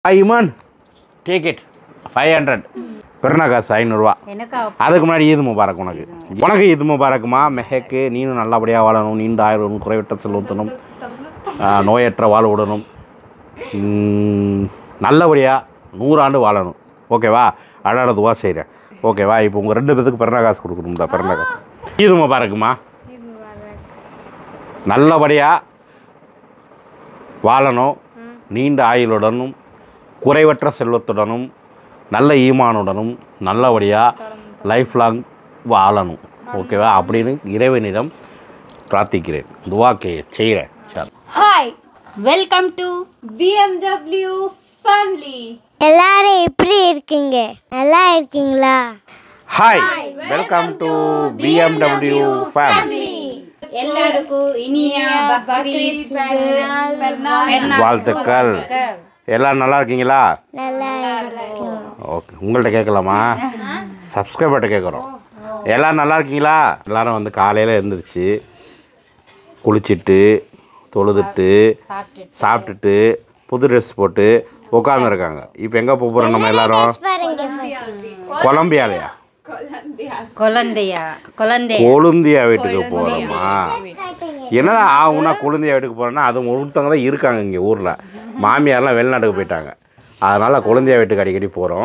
Iman, take it. 500. பெருனா காசு 500 ரூபா. அதுக்கு முன்னாடி ஈத் முபாரக் உனக்கு. உனக்கு ஈத் முபாரக்குமா மெஹக்கு நீனும் நல்லபடியாக வாழணும், நீண்ட ஆயுளும் குறைவிட்ட செல்வத்தணும், நோயற்ற வாழ்வுடனும் நல்லபடியாக 100 ஆண்டு வாழணும். ஓகேவா? அழகாக துவா செய்கிறேன். ஓகேவா? இப்போ உங்கள் 2 பேத்துக்கு பெருனா காசு கொடுக்கணும்டா. பெருனா காசு ஈத் முபாரக்குமா நல்லபடியாக வாழணும், நீண்ட ஆயுளுடனும் குறைவற்ற செல்வத்துடனும் நல்ல ஈமானுடனும் நல்லபடியாக லைஃப் லாங் வாழணும். ஓகேவா? அப்படின்னு இறைவனிடம் பிரார்த்திக்கிறேன், துவா செய்கிறேன். Hi, welcome to BMW family. எல்லாரும் எப்படி இருக்கீங்க? நல்லா இருக்கீங்களா? Hi, welcome to BMW family. எல்லாருக்கும் இனிய பக்ரீத் வாழ்த்துக்கள். எல்லோரும் நல்லா இருக்கீங்களா? நல்லா இருக்கீங்க. ஓகே, உங்கள்கிட்ட கேட்கலாமா? சப்ஸ்கிரைபர்கிட்ட கேட்குறோம். எல்லோரும் நல்லா இருக்கீங்களா? எல்லோரும் வந்து காலையில் எழுந்திரிச்சு குளிச்சுட்டு தொழுதுட்டு சாப்பிட்டுட்டு புது ட்ரெஸ் போட்டு உட்காந்துருக்காங்க. இப்போ எங்கே போகிறோம் நம்ம எல்லோரும்? கொலம்பியாலையா? கொழுந்தியா வீட்டுக்கு போகிறோமா? என்னடா ஆகுனா கொழுந்தியா வீட்டுக்கு போகிறோன்னா அது ஒருத்தவங்க தான் இருக்காங்க இங்கே ஊரில். மாமியார்லாம் வெளிநாட்டுக்கு போயிட்டாங்க. அதனால் கொழுந்தியா வீட்டுக்கு அடிக்கடி போகிறோம்.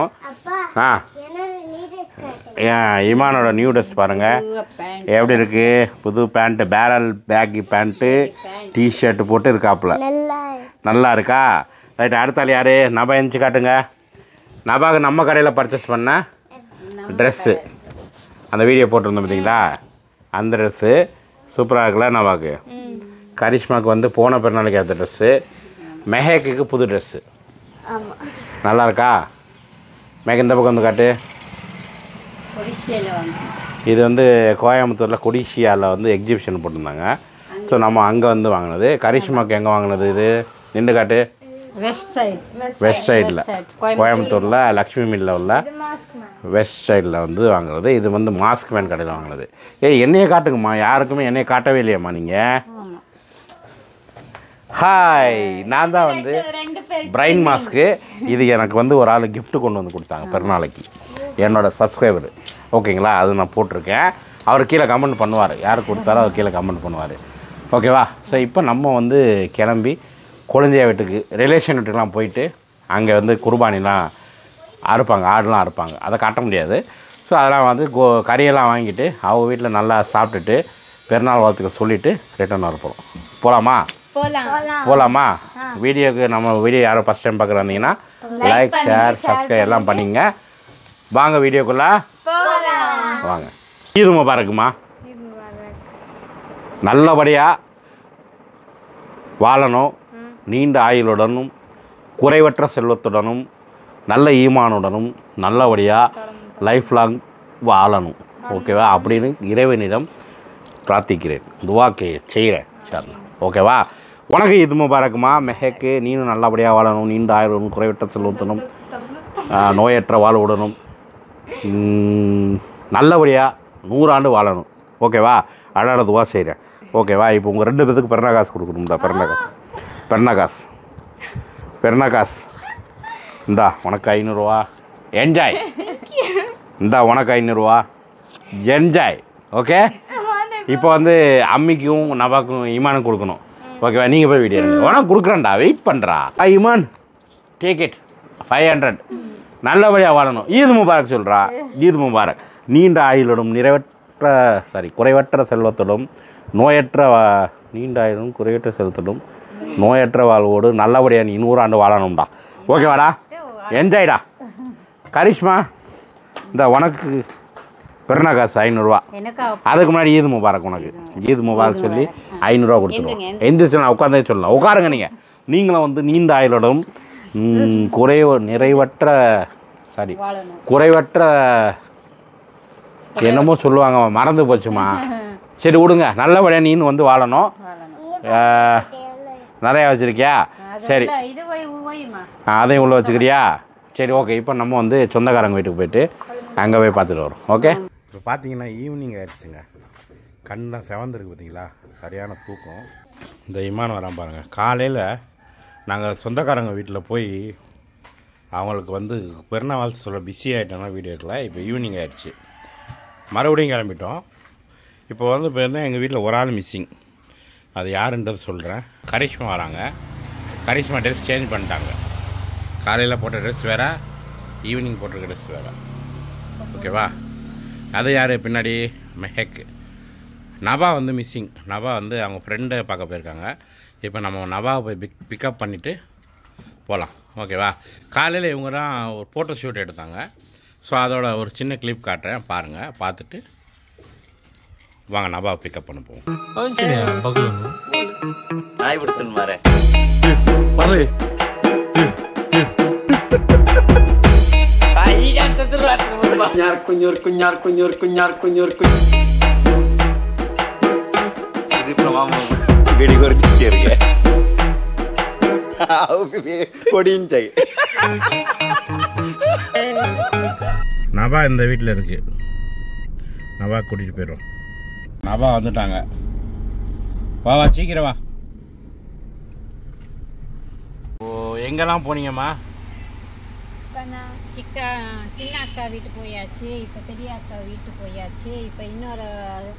இமானோட நியூ ட்ரெஸ் பாருங்கள் எப்படி இருக்குது. புது pant, barrel baggy pant, t shirt போட்டு இருக்காப்புல. நல்லா இருக்கா? ரைட், அடுத்த ஆள் யார்? நபா எழுந்துச்சு காட்டுங்க. நபாவுக்கு நம்ம கடையில் பர்ச்சேஸ் பண்ண ட்ரெஸ்ஸு அந்த வீடியோ போட்டிருந்தோம் பார்த்தீங்களா? அந்த ட்ரெஸ்ஸு சூப்பராக இருக்குல்ல நபாவுக்கு. கரிஷ்மாவுக்கு வந்து போன பிறநாளைக்கு அந்த ட்ரெஸ்ஸு. மெஹேக்கு புது ட்ரெஸ்ஸு. நல்லா இருக்கா? மேக இந்த பக்கம் வந்து காட்டு. இது வந்து கோயம்புத்தூரில் கொடிஷியாவில் வந்து எக்ஸிபிஷன் போட்டிருந்தாங்க. ஸோ நம்ம அங்கே வந்து வாங்கினது. கரிஷ்மாவுக்கு எங்கே வாங்கினது? இது நின்று காட்டு. வெஸ்ட் சைடில் கோயம்புத்தூரில் லக்ஷ்மி மில்லில் உள்ள வெஸ்ட் சைடில் வந்து வாங்குறது. இது வந்து மாஸ்க் மேன் கடையில் வாங்கினது. என்னையே காட்டுங்கம்மா, யாருக்குமே என்னையை காட்டவே இல்லையம்மா நீங்கள். ஹாய், நான் தான் வந்து பிரைன் மாஸ்க்கு. இது எனக்கு வந்து ஒரு ஆள் கிஃப்ட்டு கொண்டு வந்து கொடுத்தாங்க பிறநாளைக்கு, என்னோடய சப்ஸ்கிரைபர். ஓகேங்களா? அது நான் போட்டிருக்கேன். அவர் கீழே கமெண்ட் பண்ணுவார், யாருக்கு கொடுத்தாரோ அவர் கீழே கமெண்ட் பண்ணுவார். ஓகேவா? ஸோ இப்போ நம்ம வந்து கிளம்பி கொழுந்தியா வீட்டுக்கு, ரிலேஷன் வீட்டுக்கெலாம் போயிட்டு அங்கே வந்து குர்பானிலாம் அறுப்பாங்க, ஆடுலாம் அறுப்பாங்க. அதை காட்ட முடியாது. ஸோ அதெல்லாம் வந்து கறியெல்லாம் வாங்கிட்டு அவங்க வீட்டில் நல்லா சாப்பிட்டுட்டு பெருநாள் வாழ்த்துக்க சொல்லிவிட்டு ரிட்டர்ன் வர போகிறோம். போகலாமா? போகலாமா? வீடியோக்கு நம்ம வீடியோ யாரும் ஃபஸ்ட் டைம் பார்க்குறாந்தீங்கன்னா லைக், ஷேர், சப்ஸ்கிரைப் எல்லாம் பண்ணிங்க. வாங்க வீடியோக்குள்ளே வாங்க. ஈத் முபாரக்குமா நல்லபடியாக வாழணும், நீண்ட ஆயுளுடனும் குறைவற்ற செல்வத்துடனும் நல்ல ஈமானுடனும் நல்லபடியாக லைஃப் லாங் வாழணும். ஓகேவா? அப்படின்னு இறைவனிடம் பிரார்த்திக்கிறேன், துவா செய்கிறேன். சரி, ஓகேவா? உனக்கு ஈத் முபாரக்குமா மெஹக்கு நீனும் நல்லபடியாக வாழணும், நீண்ட ஆயுளும் குறைவற்ற செல்வத்துடனும் நோயற்ற வாழ்வுடனும் நல்லபடியாக 100 ஆண்டு வாழணும். ஓகேவா? அழகாக துவா செய்கிறேன். ஓகேவா? இப்போ உங்கள் 2 பேத்துக்கு பெருனா காசு கொடுக்கணும்டா. பெருனா காசு இந்தா உனக்கு 500 ரூபா. என்ஜாய். இந்தா உனக்கு 500 ரூபா. என்ஜாய். ஓகே? இப்போ வந்து அம்மிக்கும் நபாக்கும் இமானுக்கும் கொடுக்கணும். ஓகேவா? நீங்கள் போய் வீடியோ எடுங்க. உனக்கு கொடுக்குறேன்டா, வெயிட் பண்ணுறா. Iman, take it. 500. நல்லபடியாக வாழணும். ஈத் முபாரக் சொல்கிறா. ஈத் முபாரக். நீண்ட ஆயுளுடன் குறைவற்ற செல்வத்துடன் நோயற்ற நீண்ட ஆயுளும் குறைவற்ற செல்வத்துடன் நோயற்ற வாழ்வோடு நல்லபடியாக நீ 100 ஆண்டு வாழணும்டா. ஓகேவாடா? என்ஜாய்டா. கரிஷ்மா, இந்த உனக்கு பெருனா காசு 500 ரூபா. அதுக்கு முன்னாடி ஈத் முபாரக் உனக்கு. ஈத் முபாரக் சொல்லி 500 ரூபா கொடுத்துருவோம். எந்திரிச்சு நான் உட்காந்தே சொல்லலாம். உட்காருங்க. நீங்களும் வந்து நீண்ட ஆயுளுடன் குறைவற்ற என்னமோ சொல்லுவாங்க, மறந்து போச்சுமா. சரி விடுங்க. நல்லபடியாக நீனு வந்து வாழணும். நிறையா வச்சுருக்கியா? சரி, அதையும் உள்ளே வச்சுக்கிறியா? சரி, ஓகே. இப்போ நம்ம வந்து சொந்தக்காரங்க வீட்டுக்கு போயிட்டு அங்கே போய் பார்த்துட்டு வரோம். ஓகே? இப்போ பார்த்தீங்கன்னா ஈவினிங் ஆகிடுச்சுங்க. கண்ணெலாம் செவந்துருக்கு பார்த்தீங்களா? சரியான தூக்கம். இந்த இமான் வரான் பாருங்கள். காலையில் நாங்கள் சொந்தக்காரங்க வீட்டில் போய் அவங்களுக்கு வந்து பிறந்த வாழ்த்து சொல்ல பிஸி ஆகிட்டோன்னா வீடியோ எடுக்கல. இப்போ ஈவினிங் ஆகிடுச்சு, மறுபடியும் கிளம்பிட்டோம். இப்போ வந்து இப்போ எங்கள் வீட்டில் ஒரு ஆள் மிஸ்ஸிங். அது யாருன்றது சொல்கிறேன். கரிஷ்மா வராங்க. கரிஷ்மா ட்ரெஸ் சேஞ்ச் பண்ணிட்டாங்க. காலையில் போட்ட ட்ரெஸ் வேறு, ஈவினிங் போட்டிருக்க ட்ரெஸ் வேறு. ஓகேவா? அது யார் பின்னாடி? மெஹக். நபா வந்து மிஸ்ஸிங். நபா வந்து அவங்க ஃப்ரெண்டை பார்க்க போயிருக்காங்க. இப்போ நம்ம நபாவை போய் பிக்கப் பண்ணிவிட்டு போகலாம். ஓகேவா? காலையில் இவங்க தான் ஒரு ஃபோட்டோ ஷூட் எடுத்தாங்க. ஸோ அதோட ஒரு சின்ன கிளிப் காட்டுறேன், பாருங்கள். பார்த்துட்டு வாங்க நபாவை பிக்கப் பண்ண போவோம். நபா இந்த வீட்டில் இருக்கு. நபா கூட்டிகிட்டு போயிடும். நபா வந்துட்டாங்க. வா சீக்கிரம் வா. ஓ, எங்கெல்லாம் போனீங்கம்மா? சின்ன அக்கா வீட்டு போயாச்சு, இப்போ பெரிய அக்கா வீட்டு போயாச்சு. இப்போ இன்னொரு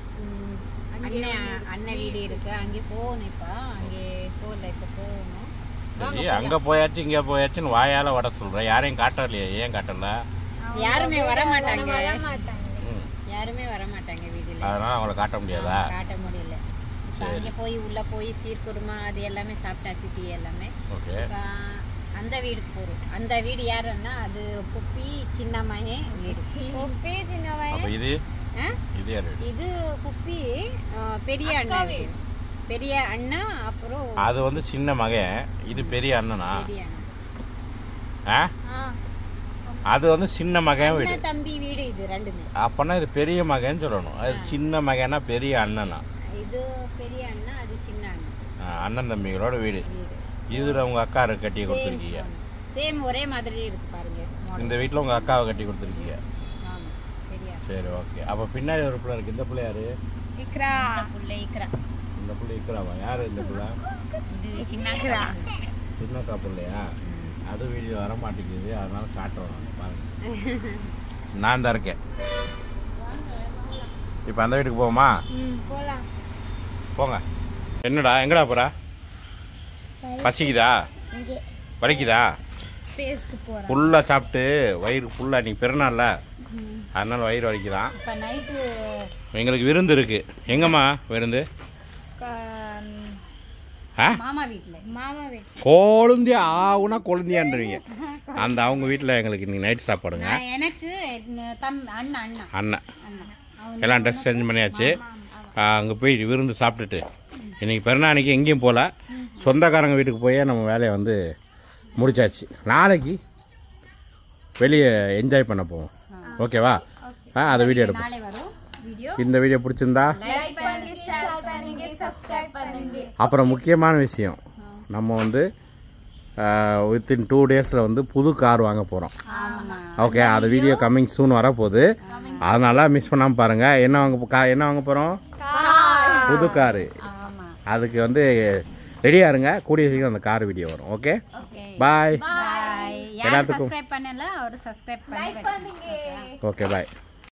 அண்ணன் வீடு இருக்கு, அங்கே போகணும். இப்போ அங்கே போகல, இப்போ போகணும். சரி, அங்கே போயாச்சு இங்கே போயாச்சுன்னு வாயால் வட சொல்கிறேன். யாரையும் காட்டலையே? ஏன் காட்டல? யாருமே வர மாட்டாங்க, யாருமே வர மாட்டாங்க வீட்டில். அதனால அவங்கள காட்ட முடியாதா? காட்ட முடியல. அங்கே போய் உள்ள போய் சீர்குருமா அது எல்லாமே சாப்பிட்டாச்சு, டீ எல்லாமே. ஓகே. அந்த வீடுக்கு போகிறோம். அந்த வீடு யாருன்னா அது புப்பி சின்னம்மையே வீடு. புப்பி சின்னம்மையே. அப்போ இது இது யாரு? இது புப்பி பெரிய அண்ணா வீடு. பெரிய அண்ணா. அப்புறம் அது வந்து சின்ன மகன். இது பெரிய அண்ணனா? பெரிய அண்ணா. அது வந்து சின்ன மகன் வீடு, தம்பி வீடு. இது ரெண்டுமே. அப்பனா இது பெரிய மகன் சொல்லணும். அது சின்ன மகனா பெரிய அண்ணனா? இது பெரிய அண்ணா, அது சின்ன அண்ணா. அண்ணன் தம்பிகளோட வீடு. இதுல உங்க அக்கா கட்டி கொடுத்துருக்கீங்க. சேம் ஒரே மாதிரி இருக்கு பாருங்க. இந்த வீட்டில் உங்க அக்காவை கட்டி கொடுத்துருக்கீங்க. ஆமா, பெரிய. சரி, ஓகே. அப்போ பின்னாடி ஒரு பிள்ளை இருக்கு. இந்த பிள்ளை யாரு? இக்ரா. இந்த பிள்ளை இக்ரா. இந்த பிள்ளை இக்ராவா? யாரு இந்த பிள்ளை? இது சின்ன அக்கா. சின்ன அக்கா பிள்ளையா? அது வீடியோ வர மாட்டேங்குது, அதனால காட்டுறோம். பாருங்க, நான் தான் இருக்கேன். இப்போ அந்த வீட்டுக்கு போவோமா? போலாம். போங்க. என்னடா, எங்கடா போறா? பசிக்குதா? வலிக்குதா? ஸ்பேஸ்க்கு போறோம். ஃபுல்லாக சாப்பிட்டு வயிறு ஃபுல்லாக. நீ பிறநாள்ல, அதனால வயிறு வலிக்குதான். இப்போ நைட்டு எங்களுக்கு விருந்து இருக்கு. எங்கம்மா விருந்து? மாமா வீட்டில். மாமா வீட்டில் கொழுந்தியா ஆகுனா கொழுந்தியான்றீங்க. அந்த அவங்க வீட்டில் எங்களுக்கு இன்னைக்கு நைட் சாப்பாடுங்க. எனக்கு அண்ணா அண்ணா அண்ணன் எல்லாம் ட்ரெஸ் சேஞ்ச் பண்ணியாச்சு. அங்கே போய் விருந்து சாப்பிட்டுட்டு இன்றைக்கி பிறநாளைக்கு எங்கேயும் போகல. சொந்தக்காரங்க வீட்டுக்கு போய் நம்ம வேலையை வந்து முடிச்சாச்சு. நாளைக்கு வெளியே என்ஜாய் பண்ண போவோம். ஓகேவா? அதை வீடியோ எடுப்போம். இந்த வீடியோ பிடிச்சிருந்தா அப்புறம் முக்கியமான விஷயம், நம்ம வந்து வித்தின் 2 டேஸில் வந்து புது கார் வாங்க போகிறோம். ஓகே, அது வீடியோ கம்மிங் சூன் வரப்போகுது. அதனால மிஸ் பண்ணாமல் பாருங்கள். என்ன வாங்க போகிறோம்? புது காரு. அதுக்கு வந்து ரெடியாக இருங்க. கூடிய சீக்கிரம் அந்த கார் வீடியோ வரும். Okay, bye. எல்லாத்துக்கும் சப்ஸ்கிரைப் பண்ணல, ஒரு சப்ஸ்கிரைப் பண்ணுங்க. ஓகே, பாய்.